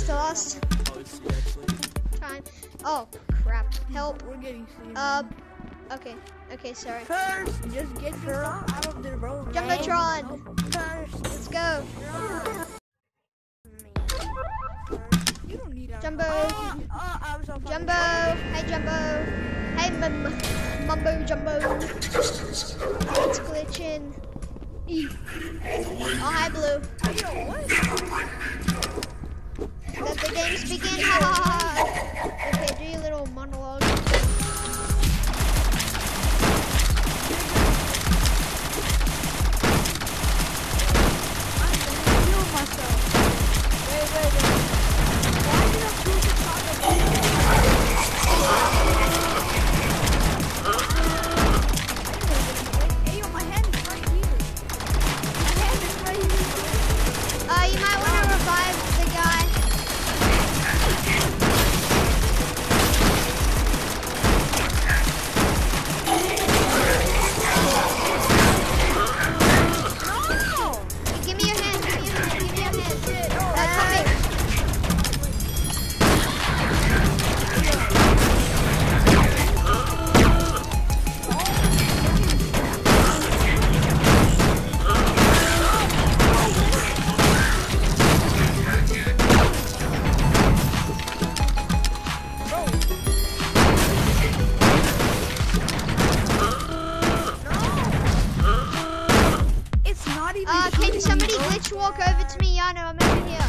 It's the last time. Oh crap! Help! We're getting sleepy. Okay. Okay, sorry. First, just get her out of there, bro. Jumbotron! First, Let's go! you don't need that. Jumbo! I was on fire. Jumbo! Hey, Jumbo! Hey, Mumbo Jumbo! It's glitching. Oh, hi, Blue. Yo, what? Let the games begin. Ha ha ha! Okay, do your little monologue. You might want to revive the guy. No! Give me your hand, give me your hand, give me your hand. Copy. Can somebody glitch walk over to me? Yano, I'm over here.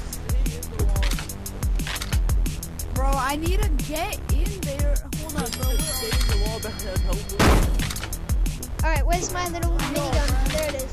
Bro, I need to get in there. Hold on, bro. Alright, where's my little minigun? There it is.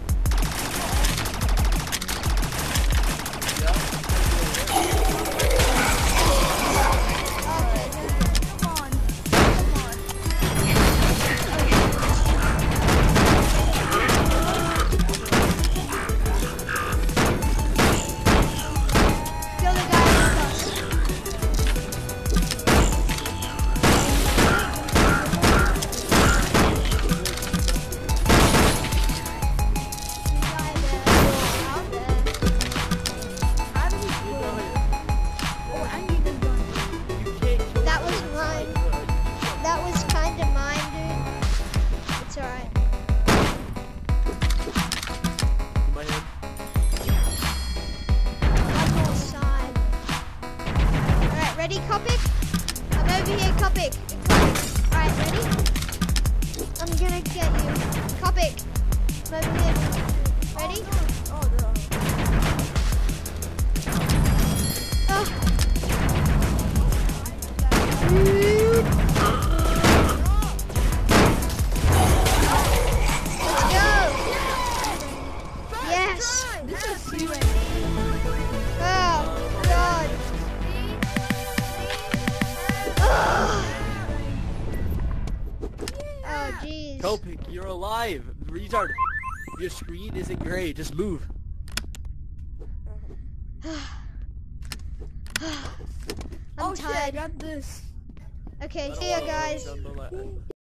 Ready, Copic? I'm over here, Copic. Alright, ready? I'm gonna get you. Copic, I'm over here. Ready? Oh. Let's go! Yes! Oh, God. Oh, jeez. Copic, you're alive. Retard. Your screen isn't great. Just move. I'm tired. Shit, I got this. Okay, see ya, guys.